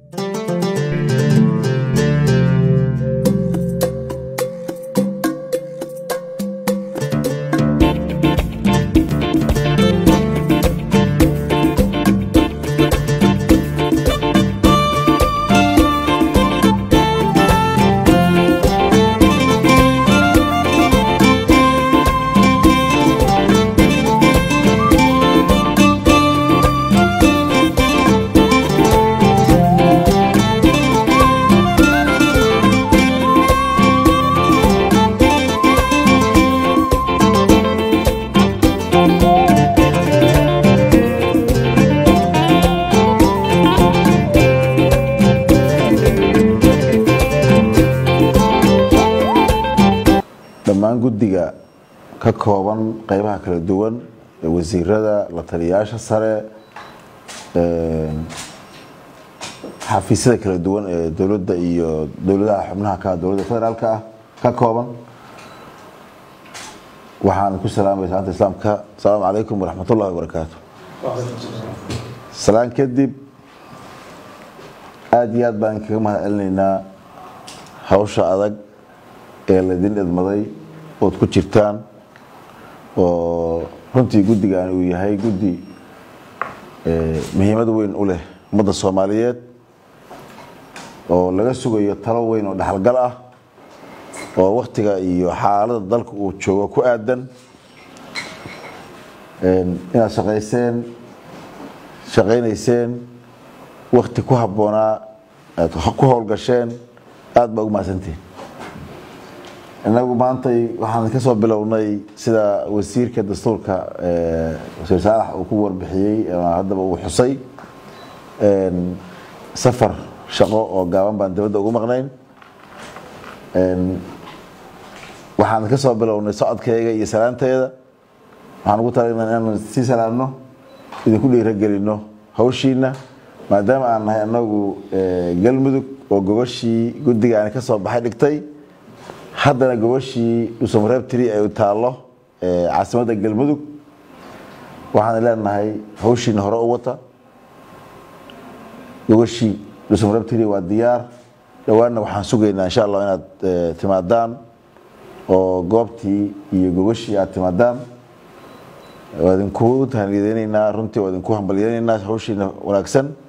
guddiga ka kooban qaybaha kala duwan wasiirada la taliyaasha sare xafiisyada kala duwan ee dowladda iyo dowladaha xubnaha ka dowladda federaalka ka kooban waxaan ku salaamay salaanta islaamka assalaamu calaykum waraxmatullaahi wabarakaatuh salaan kadib aad iyo aad baan kaga mahadcelinaynaa hawsha adag ee la idin idmaday ood ku jirtaan oo runtii guddigan uu yahay guddi muhiimad weyn u leh ummadda Soomaaliyeed oo laga sugayo talo weyn oo dhaxalgal ah oo waqtiga iyo xaaladda dalka uu joogo ku aadan inaad shaqaynayseen waqti ku habboonaa aad ku howlgasheen aad baa ugu mahadsantihiin inagu maantay waxaan ka soo bilownay sida wasiirka dastuurka wasiir Saalax uu ku warbixiyay haddaba uu xusay safar shaqo oo gaaban baan dibadda ugu maqnayn waxaan ka soo bilownay socodkayga iyo salaanteeda waxaan ugu talagalnay inaan si salaamno idinku dhiirigelino hawshiina maadaama aan nahay anagu Galmudug oo gobashii guddiga aan ka soo baxay dhigtay haddana gobashii Dhuusamareeb ay u taalo caasimadda Galmudug waxaan leenahay hawshiina hore u wata gobashii Dhuusamareeb waa diyaar dhawaana waxaan sugaynaa insha Allah inaad timaadaan oo goobtii iyo gobashii aad timaadaan waadin ku tahniyadeenayna runtii waadin ku hambalyeynayna hawshiina wanaagsan